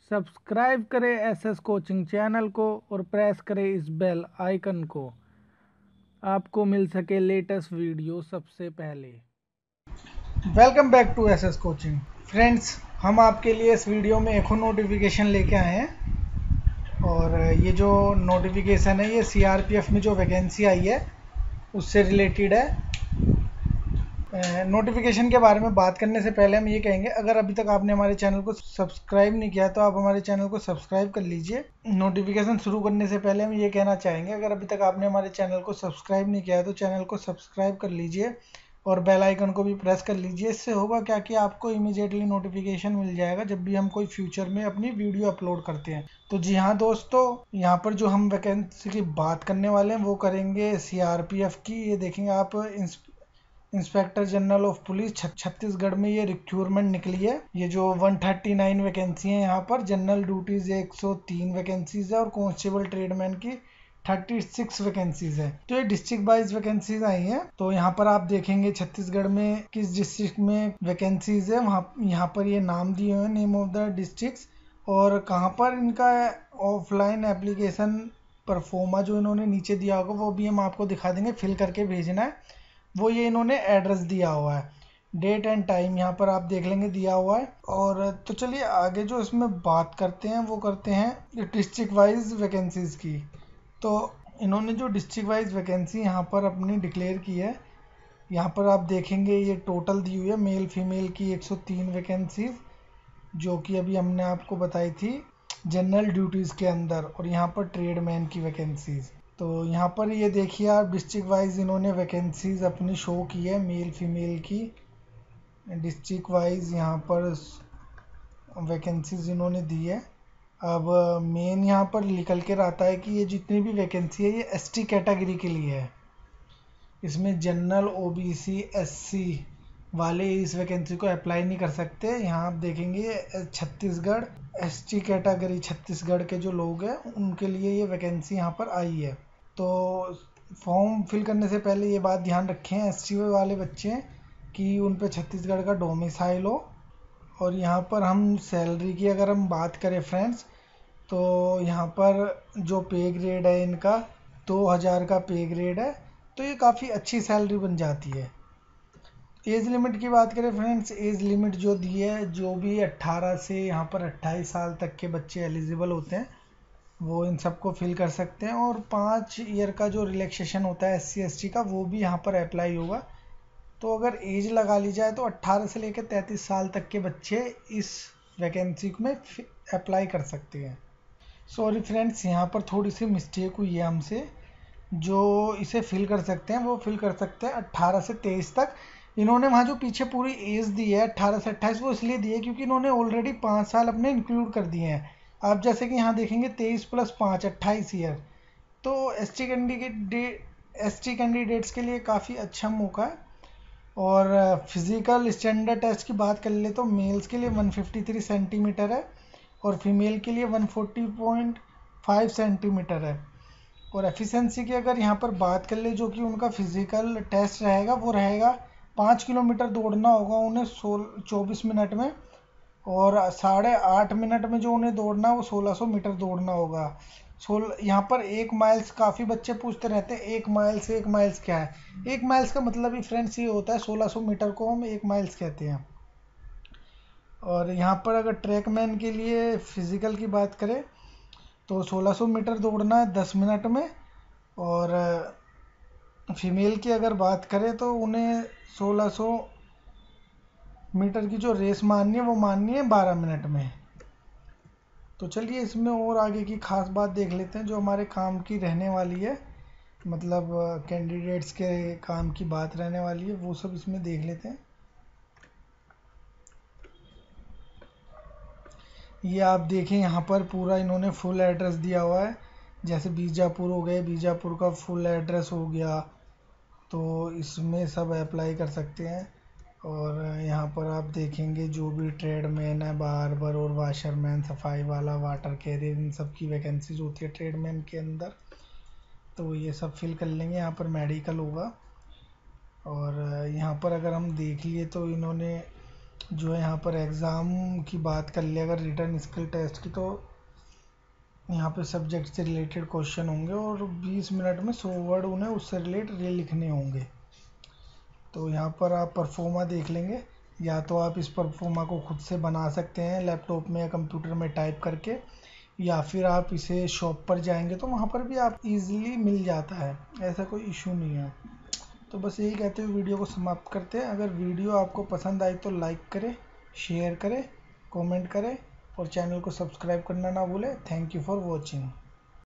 Subscribe करें SS coaching channel को और प्रेस करें इस बेल आइकन को, आपको मिल सके लेटेस्ट वीडियो सबसे पहले। Welcome back to SS coaching friends, हम आपके लिए इस वीडियो में एक और नोटिफिकेशन लेके आए हैं और ये जो नोटिफिकेशन है ये सीआरपीएफ में जो वैकेंसी आई है उससे रिलेटेड है। नोटिफिकेशन के बारे में बात करने से पहले हम ये कहेंगे, अगर अभी तक आपने हमारे चैनल को सब्सक्राइब नहीं किया तो आप हमारे चैनल को सब्सक्राइब कर लीजिए। नोटिफिकेशन शुरू करने से पहले हम ये कहना चाहेंगे, अगर अभी तक आपने हमारे चैनल को सब्सक्राइब नहीं किया है तो चैनल को सब्सक्राइब कर लीजिए और बेल आइकन को भी प्रेस कर लीजिए। इससे होगा क्या कि आपको इमीडिएटली नोटिफिकेशन मिल जाएगा जब भी हम कोई फ्यूचर में अपनी वीडियो अपलोड करते हैं। तो जी हाँ दोस्तों, यहाँ पर जो हम वैकेंसी की बात करने वाले हैं वो करेंगे सीआरपीएफ की। ये देखेंगे आप, inspector general of police Chhattisgarh में ये रिक्रूटमेंट निकली है। ये जो 139 वैकेंसी है, यहाँ पर जनरल ड्यूटीज 103 वैकेंसीज है और कांस्टेबल ट्रेडमैन की 36 वैकेंसीज है। तो ये डिस्ट्रिक्ट वाइज वैकेंसीज आई हैं। तो यहाँ पर आप देखेंगे छत्तीसगढ़ में किस डिस्ट्रिक्ट में वैकेंसीज है, वहाँ यहाँ पर ये नाम दिए हुए हैं, नेम ऑफ द डिस्ट्रिक्ट्स, और कहाँ पर इनका ऑफलाइन एप्लीकेशन परफॉर्मा जो इन्होंने नीचे दिया होगा वो भी हम आपको दिखा देंगे, फिल करके भेजना है। वो ये इन्होंने एड्रेस दिया हुआ है, डेट एंड टाइम यहाँ पर आप देख लेंगे दिया हुआ है। और तो चलिए आगे जो इसमें बात करते हैं वो करते हैं डिस्ट्रिक्ट वाइज वैकेंसीज की। तो इन्होंने जो डिस्ट्रिक्ट वाइज वैकेंसी यहाँ पर अपनी डिक्लेयर की है, यहाँ पर आप देखेंगे ये टोटल दी हुई है मेल फीमेल की 103 वैकेंसीज, जो कि अभी हमने आपको बताई थी जनरल ड्यूटीज़ के अंदर, और यहाँ पर ट्रेडमैन की वैकेंसीज। तो यहाँ पर ये देखिए आप, डिस्ट्रिक्ट वाइज इन्होंने वैकेंसीज अपनी शो की है मेल फीमेल की। डिस्ट्रिक्ट वाइज यहाँ पर वैकेंसीज इन्होंने दी है। अब मेन यहाँ पर निकल कर आता है कि ये जितनी भी वैकेंसी है ये एसटी कैटेगरी के लिए है। इसमें जनरल, ओबीसी, एससी वाले इस वैकेंसी को अप्लाई नहीं कर सकते। यहाँ आप देखेंगे छत्तीसगढ़ एसटी कैटेगरी, छत्तीसगढ़ के जो लोग हैं उनके लिए ये वैकेंसी यहाँ पर आई है। तो फॉर्म फिल करने से पहले ये बात ध्यान रखें एसटी वाले बच्चे कि उन पे छत्तीसगढ़ का डोमिसाइल हो। और यहाँ पर हम सैलरी की अगर हम बात करें फ्रेंड्स, तो यहाँ पर जो पे ग्रेड है इनका 2000 का पे ग्रेड है, तो ये काफ़ी अच्छी सैलरी बन जाती है। एज लिमिट की बात करें फ्रेंड्स, एज लिमिट जो दी है, जो भी 18 से यहाँ पर 28 साल तक के बच्चे एलिजिबल होते हैं वो इन सबको फिल कर सकते हैं। और 5 ईयर का जो रिलैक्सेशन होता है SC ST का वो भी यहाँ पर अप्लाई होगा। तो अगर एज लगा ली जाए तो 18 से लेकर 33 साल तक के बच्चे इस वैकेंसी में अप्लाई कर सकते हैं। सॉरी फ्रेंड्स, यहाँ पर थोड़ी सी मिस्टेक हुई है हमसे। जो इसे फिल कर सकते हैं वो फिल कर सकते हैं 18 से 23 तक। इन्होंने वहाँ जो पीछे पूरी एज दी है 18 से 28, वो इसलिए दी है क्योंकि इन्होंने ऑलरेडी 5 साल अपने इंक्लूड कर दिए हैं। आप जैसे कि यहाँ देखेंगे 23 + 5 28 ईयर। तो एस टी कैंडिडेट्स के लिए काफ़ी अच्छा मौका है। और फिज़िकल स्टैंडर्ड टेस्ट की बात कर ले तो मेल्स के लिए 153 सेंटीमीटर है और फीमेल के लिए 140.5 सेंटीमीटर है। और एफिशिएंसी की अगर यहाँ पर बात कर ले, जो कि उनका फिज़िकल टेस्ट रहेगा वो रहेगा 5 किलोमीटर दौड़ना होगा उन्हें 24 मिनट में, और 8.5 मिनट में जो उन्हें दौड़ना है वो 1600 मीटर दौड़ना होगा। यहाँ पर 1 माइल्स, काफ़ी बच्चे पूछते रहते हैं 1 माइल्स 1 माइल्स क्या है। 1 माइल्स का मतलब ही फ्रेंड्स ये होता है 1600 मीटर को हम 1 माइल्स कहते हैं। और यहाँ पर अगर ट्रैकमैन के लिए फिज़िकल की बात करें तो 1600 मीटर दौड़ना है 10 मिनट में। और फीमेल की अगर बात करें तो उन्हें 1600 मीटर की जो रेस माननी है वो माननी है 12 मिनट में। तो चलिए इसमें और आगे की खास बात देख लेते हैं जो हमारे काम की रहने वाली है, मतलब कैंडिडेट्स के काम की बात रहने वाली है, वो सब इसमें देख लेते हैं। ये आप देखें यहाँ पर पूरा इन्होंने फुल एड्रेस दिया हुआ है। जैसे बीजापुर हो गए, बीजापुर का फुल एड्रेस हो गया, तो इसमें सब अप्लाई कर सकते हैं। और यहाँ पर आप देखेंगे जो भी ट्रेडमैन है, बार्बर और वाशरमैन, सफाई वाला, वाटर कैरियर, इन सब की वैकेंसीज होती है ट्रेडमैन के अंदर, तो ये सब फिल कर लेंगे। यहाँ पर मेडिकल होगा। और यहाँ पर अगर हम देख लिए तो इन्होंने जो है यहाँ पर एग्ज़ाम की बात कर ले अगर रिटर्न स्किल टेस्ट की, तो यहाँ पे सब्जेक्ट से रिलेटेड क्वेश्चन होंगे और 20 मिनट में 100 वर्ड उन्हें उससे रिलेटेड लिखने होंगे। तो यहाँ पर आप परफॉर्मा देख लेंगे, या तो आप इस परफॉर्मा को खुद से बना सकते हैं लैपटॉप में या कंप्यूटर में टाइप करके, या फिर आप इसे शॉप पर जाएंगे तो वहाँ पर भी आप इजीली मिल जाता है, ऐसा कोई इशू नहीं है। तो बस यही कहते हुए वीडियो को समाप्त करते हैं। अगर वीडियो आपको पसंद आई तो लाइक करें, शेयर करें, कमेंट करें और चैनल को सब्सक्राइब करना ना भूलें। Thank you for watching.